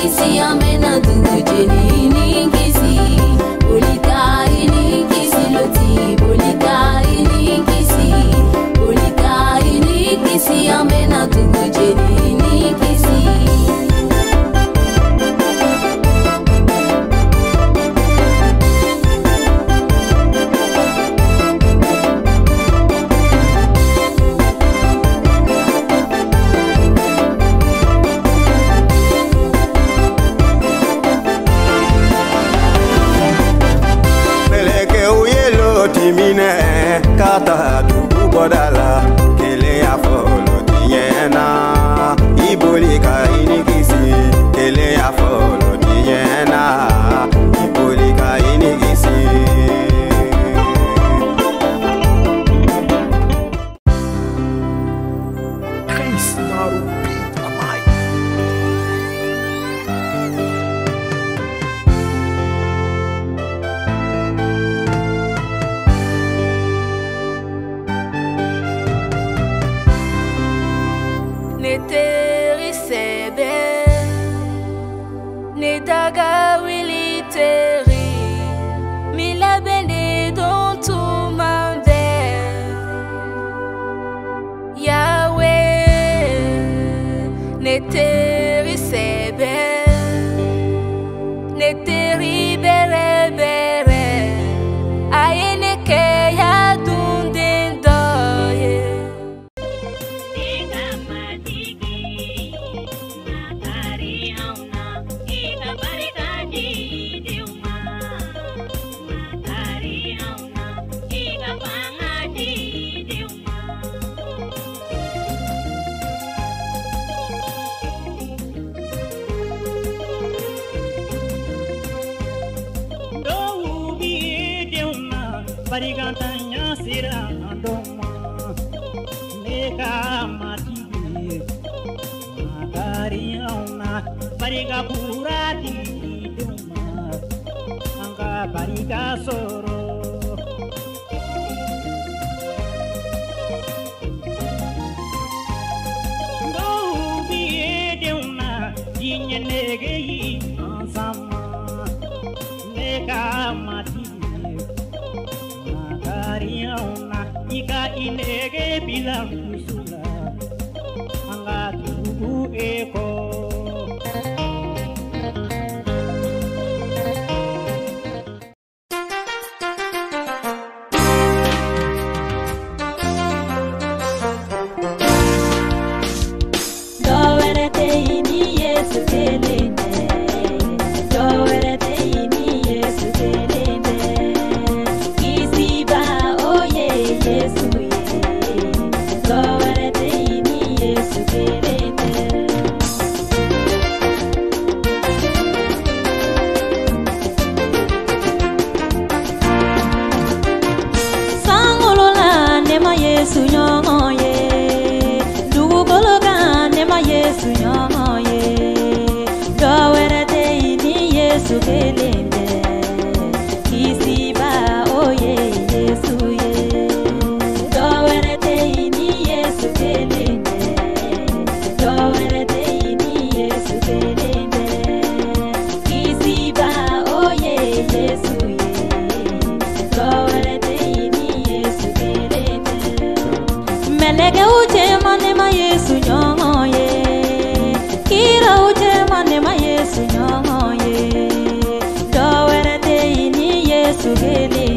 kisi amena dujeni ni kisi bolika ini kisi loti bolika ini kisi amena dujeni ni kisi Timine kata dugu bodala kele ya folo tiena ibolika inikisi kele ya folo tiena ibolika inikisi Chris Narupit amai Nedaga wili teri mila bende don tu mande Yahweh neteri sebe neteri bere bere ayene ke ya dunden doye Barigantanya sira andoma neka mati magari auna bariga purati duma angka bariga soro do biye deuna dinyenege ansama neka mati ika inege bilang kusula anga tubuh eko dowerete ini Yesu kelende dowerete ini Yesu kelende kisiba oye Yesu dowerete ini Yesu kelende sangolola nema Yesu nyongoye dugugologa nema Yesu nyongoye dowerete ini Yesu kelende kisiba oye Yesu ye dowerete ini Yesu kelende dowerete ini Yesu kelende kisiba oye Yesu ye dowerete ini Yesu kelende melege uje manema Yesu nyongoye kira uje manema Yesu nyongoye dowerete ini Yesu kelende